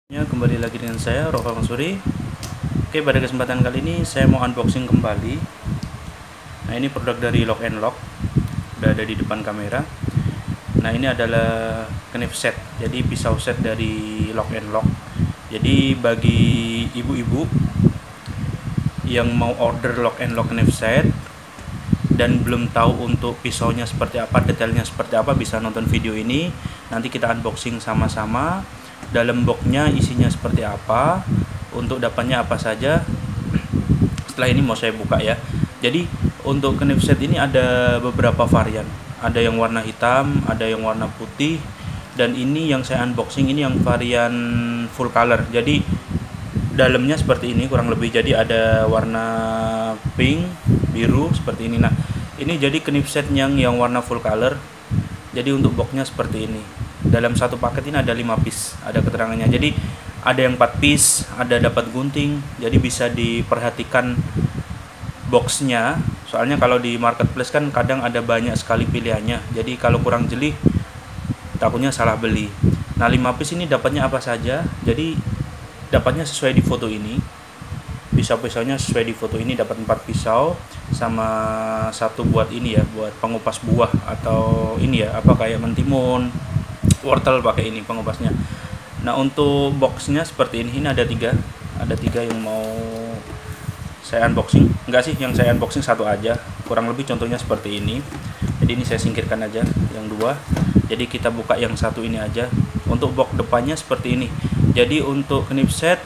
Kembali lagi dengan saya Rova Mansuri. Oke, pada kesempatan kali ini saya mau unboxing kembali. Nah, ini produk dari Lock and Lock, udah ada di depan kamera. Nah, ini adalah knife set, jadi pisau set dari Lock and Lock. Jadi bagi ibu-ibu yang mau order Lock and Lock knife set dan belum tahu untuk pisaunya seperti apa, detailnya seperti apa, bisa nonton video ini. Nanti kita unboxing sama-sama. Dalam boxnya isinya seperti apa, untuk dapatnya apa saja. Setelah ini mau saya buka ya. Jadi untuk knife set ini ada beberapa varian, ada yang warna hitam, ada yang warna putih, dan ini yang saya unboxing ini yang varian full color. Jadi dalamnya seperti ini kurang lebih, jadi ada warna pink, biru seperti ini. Nah, ini jadi knife set yang warna full color. Jadi untuk boxnya seperti ini. Dalam satu paket ini ada 5 piece, ada keterangannya. Jadi ada yang 4 piece, ada dapat gunting. Jadi bisa diperhatikan boxnya. Soalnya kalau di marketplace kan kadang ada banyak sekali pilihannya. Jadi kalau kurang jeli takutnya salah beli. Nah, 5 piece ini dapatnya apa saja? Jadi dapatnya sesuai di foto ini. Pisau-pisaunya sesuai di foto ini, dapat 4 pisau sama satu buat ini ya, buat pengupas buah atau ini ya, apa kayak mentimun, wortel, pakai ini pengupasnya. Nah, untuk boxnya seperti ini ada tiga yang mau saya unboxing. Enggak sih, yang saya unboxing satu aja, kurang lebih contohnya seperti ini. Jadi ini saya singkirkan aja yang dua, jadi kita buka yang satu ini aja. Untuk box depannya seperti ini. Jadi untuk knife set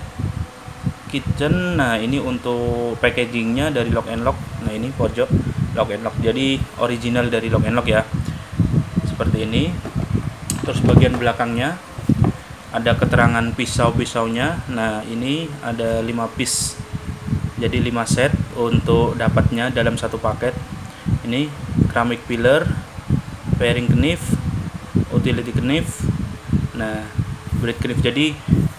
kitchen, nah ini untuk packagingnya dari Lock and Lock. Nah, ini pojok Lock and Lock, jadi original dari Lock and Lock ya, seperti ini. Terus bagian belakangnya ada keterangan pisau-pisaunya. Nah, ini ada 5 piece, jadi 5 set untuk dapatnya dalam satu paket. Ini keramik pillar, paring knife, utility knife, nah blade knife. Jadi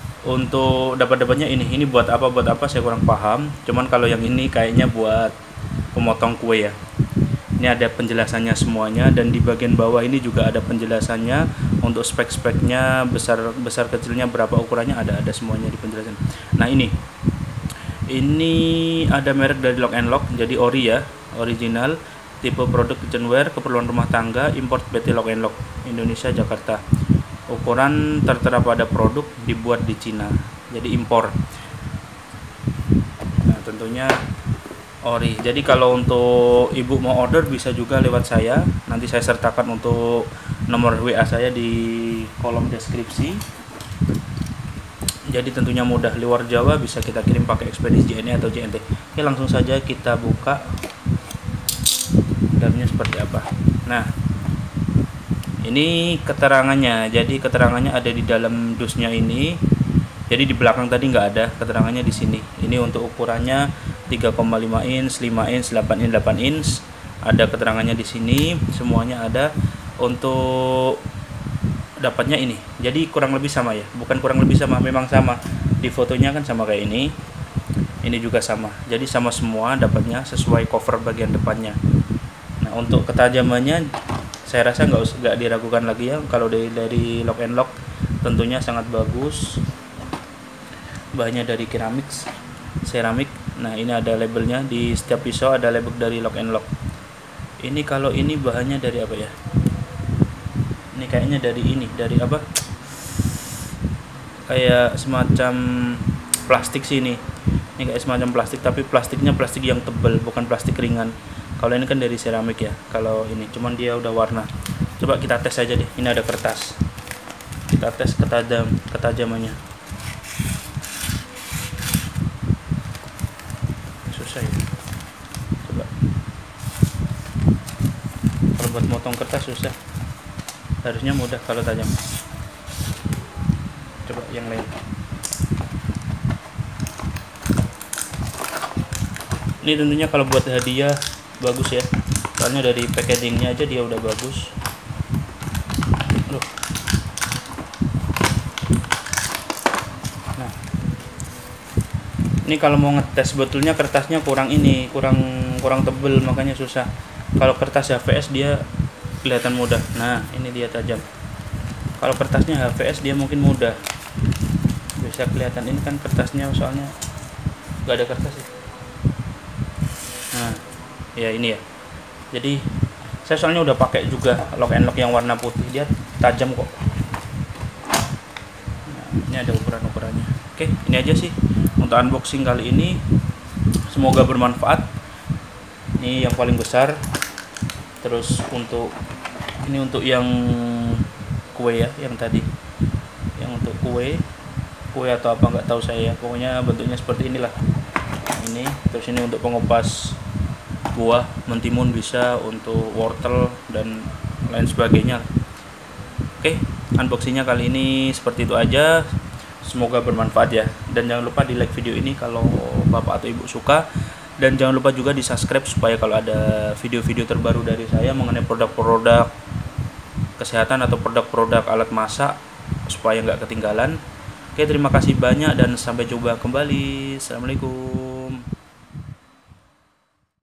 untuk dapat-dapatnya ini buat apa saya kurang paham. Cuman kalau yang ini kayaknya buat pemotong kue ya. Ini ada penjelasannya semuanya, dan di bagian bawah ini juga ada penjelasannya untuk spek-speknya, besar kecilnya berapa, ukurannya ada semuanya di penjelasan. Nah, ini ada merek dari Lock and Lock, jadi ori ya, original, tipe produk kitchenware keperluan rumah tangga, import PT Lock and Lock, Indonesia, Jakarta. Ukuran tertera pada produk, dibuat di Cina, jadi impor. Nah, tentunya ori. Jadi kalau untuk ibu mau order bisa juga lewat saya. Nanti saya sertakan untuk nomor WA saya di kolom deskripsi. Jadi tentunya mudah, luar Jawa bisa kita kirim pakai ekspedisi JNE atau JNT. Oke, langsung saja kita buka. Dalamnya seperti apa. Nah, ini keterangannya. Jadi keterangannya ada di dalam dusnya ini. Jadi di belakang tadi nggak ada keterangannya, di sini. Ini untuk ukurannya 3,5 inch, 5 inch, 8 inch, 8 inch. Ada keterangannya di sini, semuanya ada. Untuk dapatnya ini. Jadi kurang lebih sama ya. Bukan kurang lebih sama, memang sama. Di fotonya kan sama kayak ini. Ini juga sama. Jadi sama semua dapatnya sesuai cover bagian depannya. Nah, untuk ketajamannya saya rasa nggak diragukan lagi ya. Kalau dari Lock and Lock tentunya sangat bagus. Bahannya dari seramik. Nah, ini ada labelnya, di setiap pisau ada label dari Lock and Lock. Ini kalau ini bahannya dari apa ya? Ini kayaknya dari apa? Kayak semacam plastik sih ini. Ini kayak semacam plastik, tapi plastiknya plastik yang tebal, bukan plastik ringan. Kalau ini kan dari seramik ya. Kalau ini cuman dia udah warna. Coba kita tes aja deh. Ini ada kertas. Kita tes ketajamannya. Susah ya. Coba. Kalau buat motong kertas susah. Harusnya mudah kalau tajam. Coba yang lain. Ini tentunya kalau buat hadiah bagus ya, soalnya dari packagingnya aja dia udah bagus. Nah, ini kalau mau ngetes sebetulnya kertasnya kurang tebel, makanya susah. Kalau kertas HVS dia kelihatan mudah. Nah, ini dia tajam. Kalau kertasnya HVS dia mungkin mudah. bisa kelihatan, ini kan kertasnya soalnya nggak ada kertas ya. Nah ya ini ya, jadi saya soalnya udah pakai juga lock and lock yang warna putih, dia tajam kok. Nah, ini ada ukuran-ukurannya. Oke, ini aja sih untuk unboxing kali ini, semoga bermanfaat. Ini yang paling besar. Terus untuk ini untuk yang kue ya, yang tadi yang untuk kue atau apa nggak tahu saya, pokoknya bentuknya seperti inilah ini. Terus ini untuk pengupas buah, mentimun bisa, untuk wortel dan lain sebagainya. Oke, unboxingnya kali ini seperti itu aja, semoga bermanfaat ya. Dan jangan lupa di like video ini kalau bapak atau ibu suka, dan jangan lupa juga di subscribe supaya kalau ada video-video terbaru dari saya mengenai produk-produk kesehatan atau produk-produk alat masak supaya nggak ketinggalan. Oke, terima kasih banyak dan sampai jumpa kembali. Assalamualaikum.